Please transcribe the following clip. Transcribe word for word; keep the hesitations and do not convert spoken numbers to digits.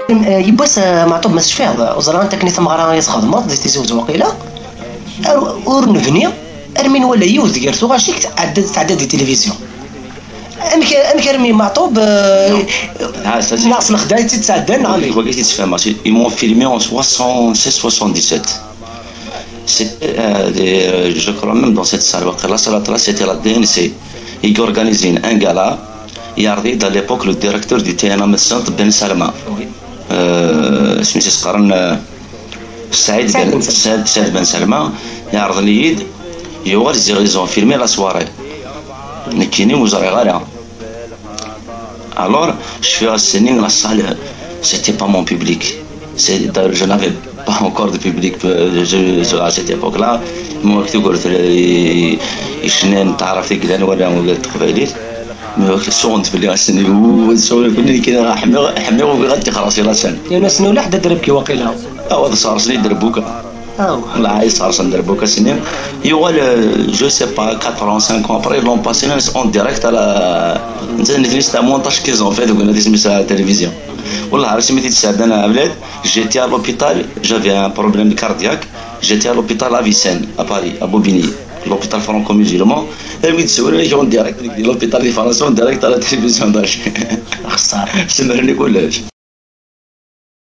يباس معطوب ما تشفيه وزرا انت كني ثم غرا يتخدم دي تيزوز وقيله اور نفني ارمين ولا يوز ديال غاشي تعدد تعدد دي تلفزيون انك انك ارمي معطوب ناقص الخداي تتعدل عليه وقيتي تفهم ماشي ils m'ont filmé en soixante-seize soixante-dix-sept c'était euh, je crois même dans cette salle la salle là c'était la D N C ils organisent un gala يعرض à l'époque le directeur du T N A médecin Ben Salma سميتو تقارن سعيد بن سعيد بن سلمى يعرض اليد يوغال ils ont filmé la soirée نكيني وزري غالا alors je fais assening la salle c'était pas mon public c'est je n'avais pas encore de public je, à cette époque là moi كنت قلت يشنان تعرف كذا ولا قلت قبيليت صونت باللي غاسني وصوني كنا كي حمي حمي وغادي خلاص راسن يا ناس ولا حدا دربكي واقيلا اه صار سني دربوكا اه لا عايز صار سن دربوكا سنين يوغال جو سي با quatre ans cinq ans après ils l'ont passé en direct à la انت نفيس تاع مونتاج كيزون فات وقلنا دي سميتها على التلفزيون والله عرفتي سميتي تساعد انا بلاد جيتي à l'hôpital j'avais un problème cardiaque j'étais à l'hôpital à Vicenne à Paris à Bobigny l'hôpital franco-musulman رميت سؤال en direct l'hôpital de France en direct à la télévision d'Alger خساره سمرني كلش.